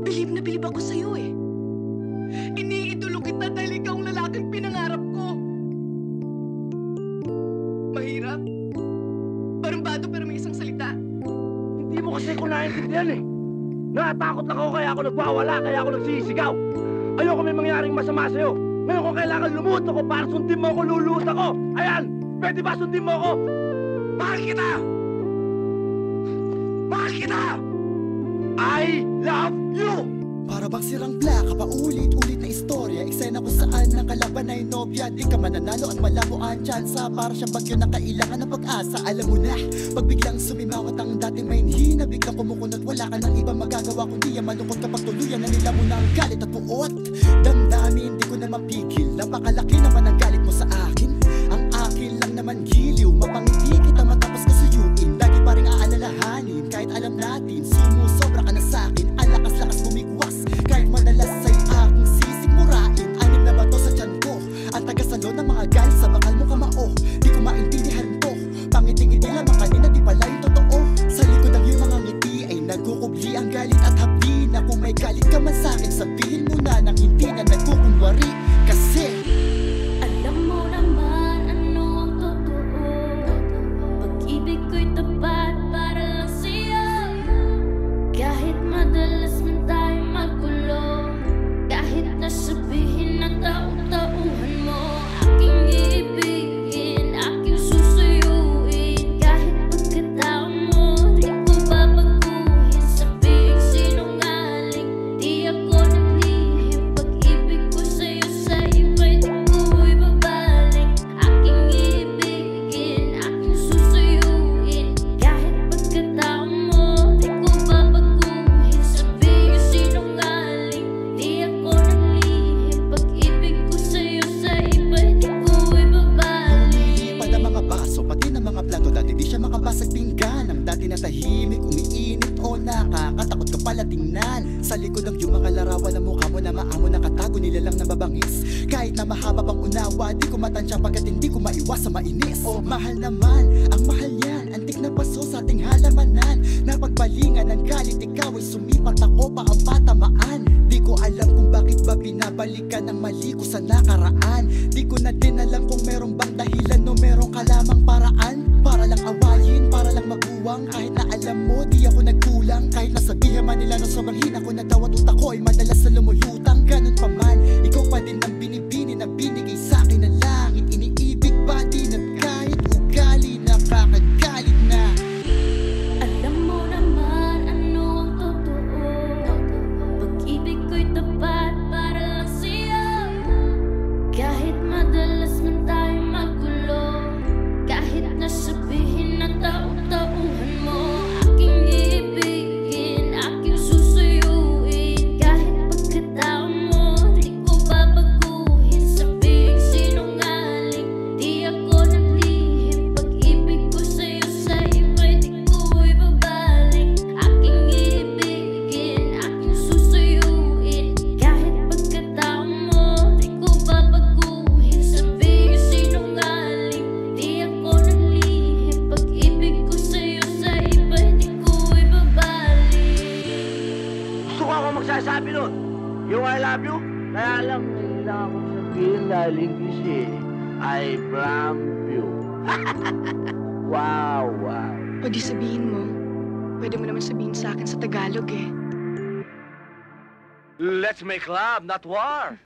na bilib ako sa'yo eh. Iniidolo kita dahil ikaw ang lalaking pinangarap ko. Mahirap. Barumbado pero may isang salita. Hindi mo kasi ko naiintindihan eh. Natakot lang ako kaya ako nagwawala, kaya ako nagsisigaw. Ayoko may mangyaring masama sa'yo. Ngayon kung kailangan lumuhod ako para sundin mo ako, luluhod ako. Ayan! Pwede ba sundin mo ako? Mahal kita! Mahal kita! I love you! Para bang sirang plaka, paulit-ulit na istorya. Eksena kung saan ang kalaban ay nobya. Di ka mananalo at malabo ang tsansa. Para siyang bagyo na kailangan ng pag-asa. Alam mo na, pag biglang sumimawat ang dating may hina, biglang kumukunat, wala ka ng ibang magagawa kundi ang malungkot kapag tuluyan na nila mo na ang galit at puot. Damdamin, di ko na mapigil. Napakalaki naman ang galit mo sa akin. Ang akin lang naman giliw. Mapangiti kita matapos kasuyuin. Lagi pa rin aalalahanin, kahit alam natin sumusobra ka na sa'kin. Ang lakas-lakas bumigwas, kahit madalas ay aking sisigmurain. Anim na bato sa tiyan ko, ang tagasalo ng mga galit sa bakal mo kamao. Di ko maintindihan to, pangiting-ngiti lamang kanina, di pala yung totoo. Sa likod ng iyong mga ngiti ay nagkukubli ang galit at hapdi. Na kung may galit ka man sa'kin, sabihin mo na nang hindi na nagkukunwari. Kasi alam mo naman ano ang totoo. Pag-ibig ko'y tapat para lang sa'yo. Kahit madalas man tayo magulo, kahit nasabihin na tau-tauhan mo, aking iibigin, aking susuyuin. Kahit pagkatao mo, di ko babaguhin. Sabihing sinungaling, di ako naglihim. Pag-ibig ko sa'yo sa iba'y di ko ibabaling. Aking iibigin, aking susuyuin. Kahit pagkatao mo, di ko babaguhin. Sabihing sinungaling, di ako naglihim. Pag-ibig ko sa'yo sa iba'y di ko ibabaling. lumilipad ang mga baso, pati ng mga plato. Dati di siya makabasag pinggan. Ang dati na tahimik, umiinit o nakakatakot ka pala tingnan. Sa likod ng iyong mga larawan ng mukha mo na maamo, nakatago nila lang nababangis. Kahit na mahaba pang unawa, di ko matansya pagkat hindi ko maiwas sa mainis. Oh, mahal naman, ang mahal yan, antik na paso sa ating halamanan. Napagbalingan ng galit, ikaw ay sumipat, ako pa ang patamaan. Di ko alam kung bakit ba binabalikan ng mali ko sa nakaraan. Di ko na din alam kung merong bang dahilan o merong kalamang paraan. Para lang awayin, para lang mabuwang. Kahit na alam mo, di ako nagkulang. Kahit nasabihan man nila na sobrang hina ko na daw at utak ko ay madalas na lumulutang. Ganun pa man, ikaw pa din ang binibini na binigay sa'kin ng langit. Iniibig pa din at kahit ugali nakakagalit na. Alam mo naman ano ang totoo. Pag-ibig ko'y tapat para lang sa'yo. Kahit madalas man tayo magulo, kahit nasabihin na tau-tauhan mo, aking iibigin, aking susuyuin. Kahit pagkatao mo, di ko babaguhin. Sabihing sinungaling, di ako naglihim. Pag-ibig ko sa'yo sa iba'y di ko ibabaling. Aking iibigin, aking susuyuin. Kahit pagkatao mo, di ko babaguhin. Sabihing sinungaling, di ako naglihim. Pag-ibig ko sa'yo sa iba'y di ko ibabaling. Gusto ko ako magsasabi nun. Yung I love you, kaya lang kailangan akong sabihin dahil English eh. I love you. Wow, wow. O di sabihin mo, pwede mo naman sabihin sa akin sa Tagalog eh. Let's make love, not war.